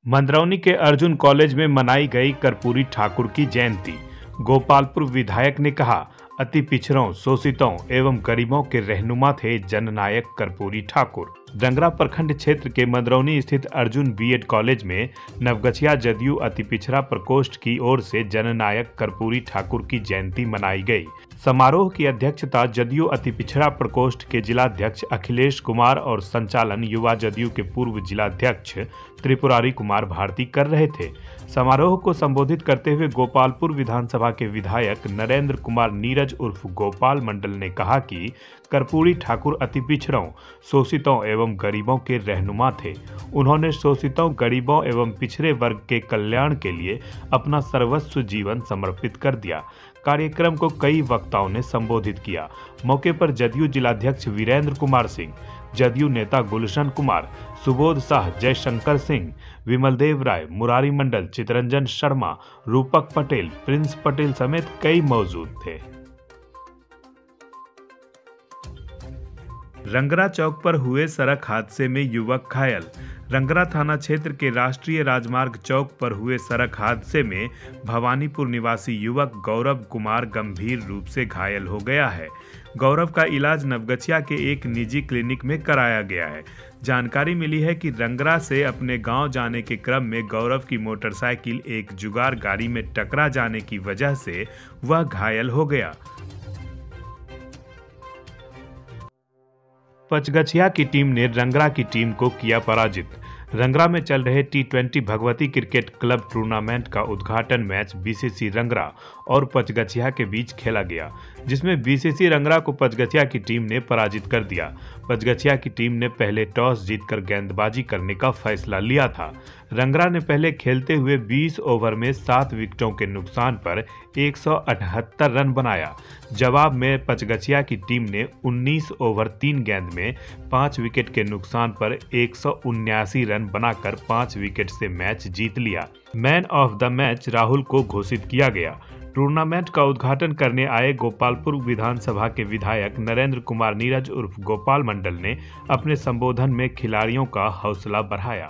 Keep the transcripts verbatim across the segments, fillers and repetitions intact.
मंदरौनी के अर्जुन कॉलेज में मनाई गई कर्पूरी ठाकुर की जयंती। गोपालपुर विधायक ने कहा, अति पिछड़ों, शोषितों एवं गरीबों के रहनुमा थे जननायक कर्पूरी ठाकुर। रंगरा प्रखंड क्षेत्र के मंदरौनी स्थित अर्जुन बीएड कॉलेज में नवगछिया जदयू अति पिछड़ा प्रकोष्ठ की ओर से जननायक कर्पूरी ठाकुर की जयंती मनाई गई। समारोह की अध्यक्षता जदयू अति पिछड़ा प्रकोष्ठ के जिलाध्यक्ष अखिलेश कुमार और संचालन युवा जदयू के पूर्व जिलाध्यक्ष त्रिपुरारी कुमार भारती कर रहे थे। समारोह को संबोधित करते हुए गोपालपुर विधानसभा के विधायक नरेंद्र कुमार नीरज उर्फ गोपाल मंडल ने कहा कि कर्पूरी ठाकुर अति पिछड़ों, शोषितों एवं गरीबों के रहनुमा थे। उन्होंने शोषितों, गरीबों एवं पिछड़े वर्ग के कल्याण के लिए अपना सर्वस्व जीवन समर्पित कर दिया। कार्यक्रम को कई वक्ताओं ने संबोधित किया। मौके पर जदयू जिलाध्यक्ष वीरेंद्र कुमार सिंह, जदयू नेता गुलशन कुमार, सुबोध शाह, जयशंकर सिंह, विमलदेव राय, मुरारी मंडल, चितरंजन शर्मा, रूपक पटेल, प्रिंस पटेल समेत कई मौजूद थे। रंगरा चौक पर हुए सड़क हादसे में युवक घायल। रंगरा थाना क्षेत्र के राष्ट्रीय राजमार्ग चौक पर हुए सड़क हादसे में भवानीपुर निवासी युवक गौरव कुमार गंभीर रूप से घायल हो गया है। गौरव का इलाज नवगछिया के एक निजी क्लिनिक में कराया गया है। जानकारी मिली है कि रंगरा से अपने गांव जाने के क्रम में गौरव की मोटरसाइकिल एक जुगाड़ गाड़ी में टकरा जाने की वजह से वह घायल हो गया। पचगछिया की टीम ने रंगरा की टीम को किया पराजित। रंगरा में चल रहे T twenty Bhagwati cricket club tournament का उद्घाटन मैच बीसीसी रंगरा और पचगछिया के बीच खेला गया, जिसमें बीसीसी रंगरा को पचगछिया की टीम ने पराजित कर दिया। पचगछिया की टीम ने पहले टॉस जीतकर गेंदबाजी करने का फैसला लिया था। रंगरा ने पहले खेलते हुए बीस ओवर में सात विकेटों के नुकसान पर एक सौ अठहत्तर रन बनाया। जवाब में पचगछिया की टीम ने उन्नीस ओवर तीन गेंद में पाँच विकेट के नुकसान पर एक सौ उन्यासी रन बनाकर पाँच विकेट से मैच जीत लिया। Man of the match Rahul को घोषित किया गया। टूर्नामेंट का उद्घाटन करने आए गोपालपुर विधानसभा के विधायक नरेंद्र कुमार नीरज उर्फ गोपाल मंडल ने अपने संबोधन में खिलाड़ियों का हौसला बढ़ाया।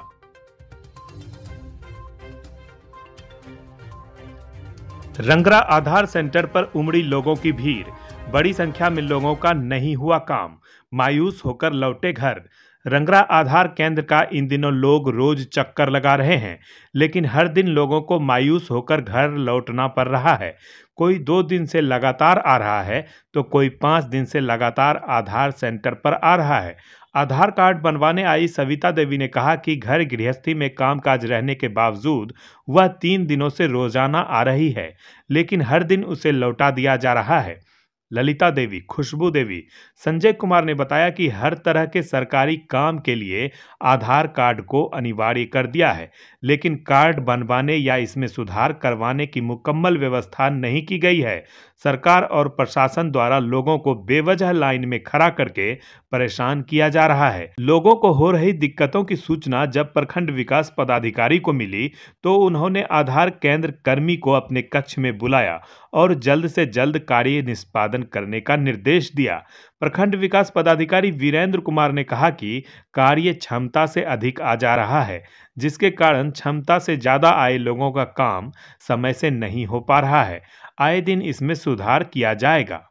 रंगरा आधार सेंटर पर उमड़ी लोगों की भीड़, बड़ी संख्या में लोगों का नहीं हुआ काम, मायूस होकर लौटे घर। रंगरा आधार केंद्र का इन दिनों लोग रोज चक्कर लगा रहे हैं, लेकिन हर दिन लोगों को मायूस होकर घर लौटना पड़ रहा है। कोई दो दिन से लगातार आ रहा है तो कोई पाँच दिन से लगातार आधार सेंटर पर आ रहा है। आधार कार्ड बनवाने आई सविता देवी ने कहा कि घर गृहस्थी में कामकाज रहने के बावजूद वह तीन दिनों से रोजाना आ रही है, लेकिन हर दिन उसे लौटा दिया जा रहा है। ललिता देवी, खुशबू देवी, संजय कुमार ने बताया कि हर तरह के सरकारी काम के लिए आधार कार्ड को अनिवार्य कर दिया है, लेकिन कार्ड बनवाने या इसमें सुधार करवाने की मुकम्मल व्यवस्था नहीं की गई है। सरकार और प्रशासन द्वारा लोगों को बेवजह लाइन में खड़ा करके परेशान किया जा रहा है। लोगों को हो रही दिक्कतों की सूचना जब प्रखंड विकास पदाधिकारी को मिली तो उन्होंने आधार केंद्र कर्मी को अपने कक्ष में बुलाया और जल्द से जल्द कार्य निष्पादन करने का निर्देश दिया। प्रखंड विकास पदाधिकारी वीरेंद्र कुमार ने कहा कि कार्य क्षमता से अधिक आ जा रहा है, जिसके कारण क्षमता से ज्यादा आए लोगों का काम समय से नहीं हो पा रहा है। आए दिन इसमें सुधार किया जाएगा।